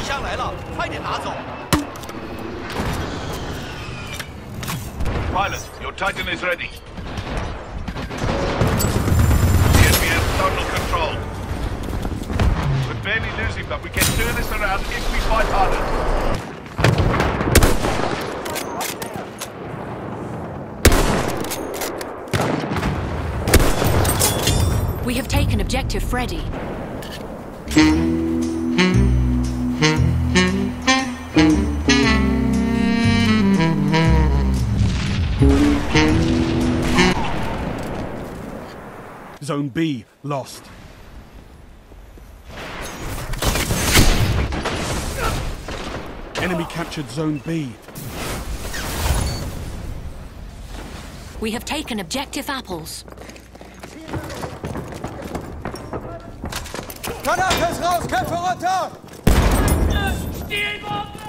箱来了，快点拿走。 Pilot, your Titan is ready. The enemy has total control. We're barely losing, but we can turn this around if we fight harder. We have taken objective Freddy. Zone B lost. Enemy captured Zone B. We have taken objective apples. Granate ist raus, Köpfe runter! Stehen!